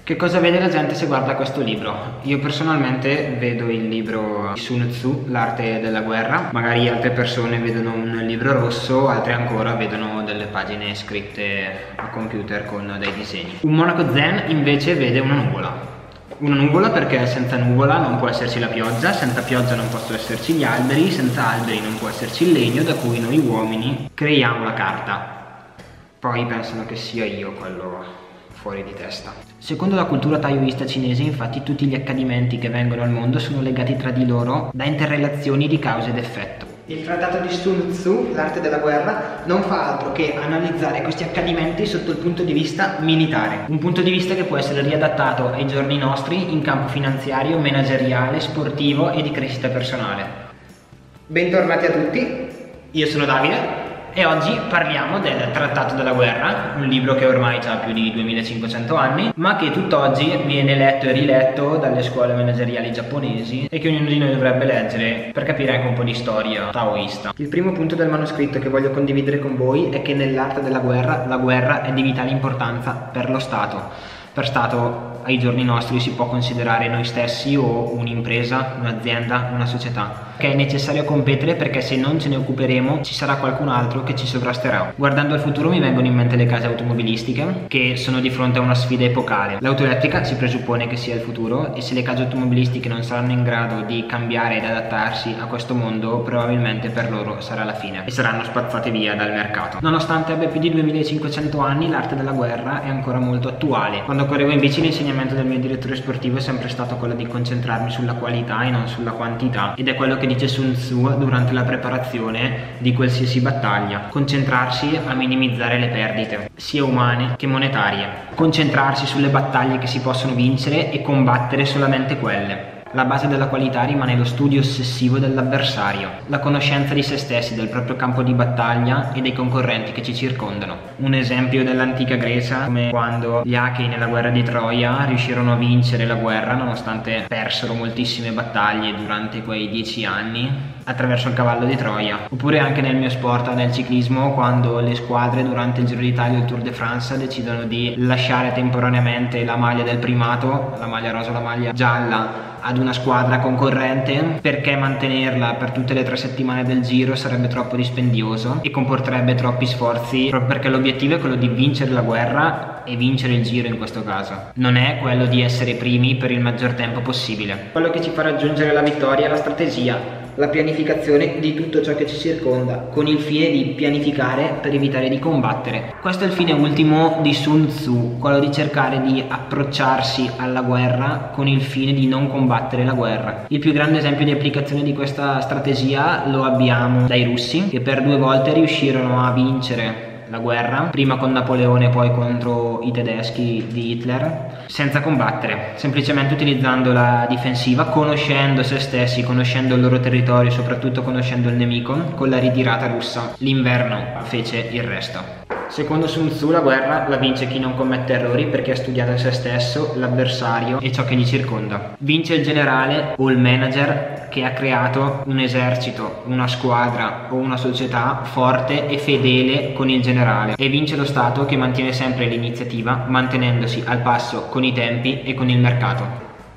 Che cosa vede la gente se guarda questo libro? Io personalmente vedo il libro di Sun Tzu, l'arte della guerra. Magari altre persone vedono un libro rosso, altre ancora vedono delle pagine scritte a computer con dei disegni. Un monaco zen invece vede una nuvola. Una nuvola perché senza nuvola non può esserci la pioggia, senza pioggia non possono esserci gli alberi, senza alberi non può esserci il legno da cui noi uomini creiamo la carta. Poi pensano che sia io quello fuori di testa. Secondo la cultura taoista cinese, infatti, tutti gli accadimenti che vengono al mondo sono legati tra di loro da interrelazioni di causa ed effetto. Il trattato di Sun Tzu, l'arte della guerra, non fa altro che analizzare questi accadimenti sotto il punto di vista militare. Un punto di vista che può essere riadattato ai giorni nostri in campo finanziario, manageriale, sportivo e di crescita personale. Bentornati a tutti, io sono Davide. E oggi parliamo del Trattato della Guerra, un libro che ormai ha più di 2500 anni, ma che tutt'oggi viene letto e riletto dalle scuole manageriali giapponesi e che ognuno di noi dovrebbe leggere per capire anche un po' di storia taoista. Il primo punto del manoscritto che voglio condividere con voi è che nell'arte della guerra, la guerra è di vitale importanza per lo Stato. Per Stato ai giorni nostri si può considerare noi stessi o un'impresa, un'azienda, una società, che è necessario competere perché se non ce ne occuperemo ci sarà qualcun altro che ci sovrasterà. Guardando al futuro mi vengono in mente le case automobilistiche che sono di fronte a una sfida epocale. L'auto elettrica si presuppone che sia il futuro e se le case automobilistiche non saranno in grado di cambiare ed adattarsi a questo mondo, probabilmente per loro sarà la fine e saranno spazzate via dal mercato. Nonostante abbia più di 2500 anni, l'arte della guerra è ancora molto attuale. Quando correvo in bici l'insegnamento del mio direttore sportivo è sempre stato quello di concentrarmi sulla qualità e non sulla quantità, ed è quello che dice Sun Tzu durante la preparazione di qualsiasi battaglia: concentrarsi a minimizzare le perdite, sia umane che monetarie, concentrarsi sulle battaglie che si possono vincere e combattere solamente quelle. La base della qualità rimane lo studio ossessivo dell'avversario, la conoscenza di se stessi, del proprio campo di battaglia e dei concorrenti che ci circondano. Un esempio dell'antica Grecia, come quando gli Achei nella guerra di Troia riuscirono a vincere la guerra nonostante persero moltissime battaglie durante quei 10 anni attraverso il cavallo di Troia. Oppure anche nel mio sport, nel ciclismo, quando le squadre durante il Giro d'Italia o il Tour de France decidono di lasciare temporaneamente la maglia del primato, la maglia rosa o la maglia gialla, ad una squadra concorrente, perché mantenerla per tutte le 3 settimane del giro sarebbe troppo dispendioso e comporterebbe troppi sforzi, proprio perché l'obiettivo è quello di vincere la guerra e vincere il giro in questo caso. Non è quello di essere primi per il maggior tempo possibile. Quello che ci fa raggiungere la vittoria è la strategia, la pianificazione di tutto ciò che ci circonda, con il fine di pianificare per evitare di combattere. Questo è il fine ultimo di Sun Tzu, quello di cercare di approcciarsi alla guerra con il fine di non combattere la guerra. Il più grande esempio di applicazione di questa strategia lo abbiamo dai russi, che per 2 volte riuscirono a vincere la guerra, prima con Napoleone e poi contro i tedeschi di Hitler, senza combattere, semplicemente utilizzando la difensiva, conoscendo se stessi, conoscendo il loro territorio e soprattutto conoscendo il nemico. Con la ritirata russa l'inverno fece il resto. Secondo Sun Tzu la guerra la vince chi non commette errori perché ha studiato se stesso, l'avversario e ciò che gli circonda. Vince il generale o il manager che ha creato un esercito, una squadra o una società forte e fedele con il generale, e vince lo Stato che mantiene sempre l'iniziativa, mantenendosi al passo con i tempi e con il mercato.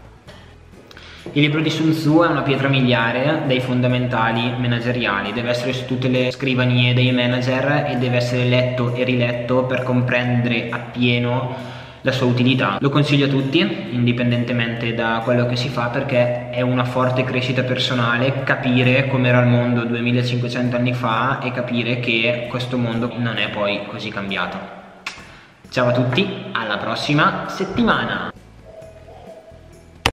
Il libro di Sun Tzu è una pietra miliare dei fondamentali manageriali, deve essere su tutte le scrivanie dei manager e deve essere letto e riletto per comprendere appieno la sua utilità. Lo consiglio a tutti, indipendentemente da quello che si fa, perché è una forte crescita personale capire com'era il mondo 2500 anni fa e capire che questo mondo non è poi così cambiato. Ciao a tutti, alla prossima settimana!